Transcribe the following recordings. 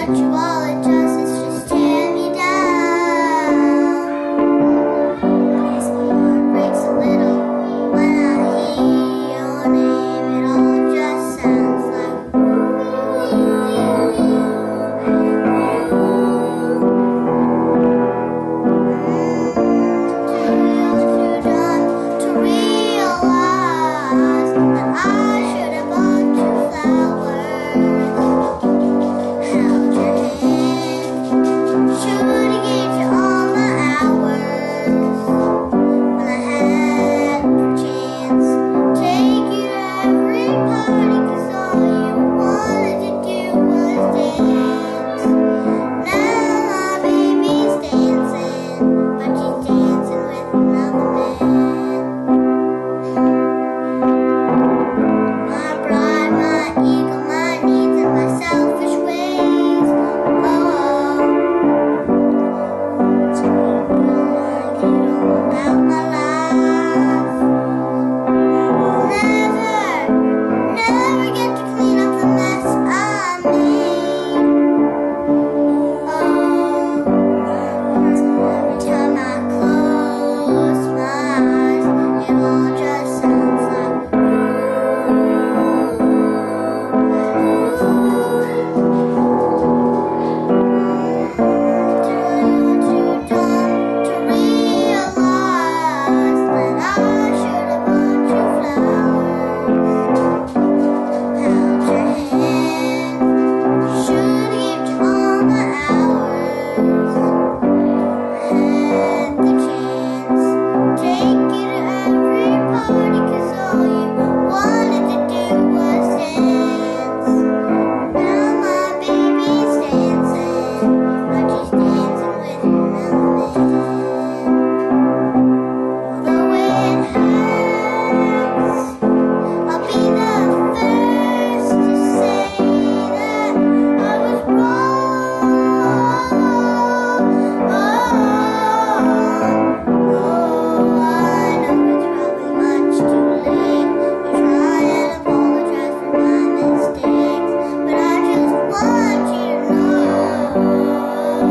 what you all it does is just tear me down. Yes, my heart breaks a little when I hear your name. It all just sounds like too dumb to realize that I should have bought you flowers. Held your hand, should have gave you all my hours. When I had the chance, take you to every party, 'cause all you wanted to do was dance. Now my baby's dancing, but she's dancing with another man. My pride, my ego, my needs, and my selfish ways. Oh, about my life. Never get to clean up the mess I made. Every time I close my eyes, it all just sounds like too dumb to realize that I should have bought you flowers. Held your hand, should have given you all my hours. Had the chance, take you to every party, 'cause all you wanted to do was dance. Now my baby's dancing, but she's dancing with another man. Although it hurts, I'll be the first to say that I was wrong. I know it's probably much too late to try and apologize for my mistakes, but I just want you to know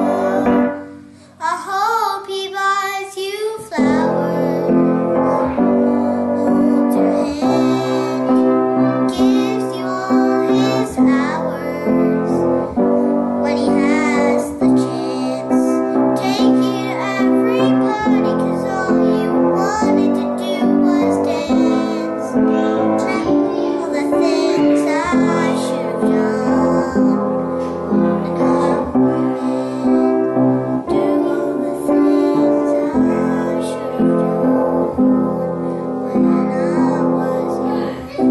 I hope he buys you flowers, holds your hand, gives you all his hours. When he has the chance, take you to every party, 'cause all you wanted to do was dance. All the things I should have done, and I wouldn't do all the things I should have done when I was young.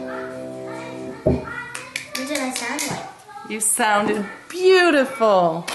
What did I sound like? You sounded beautiful.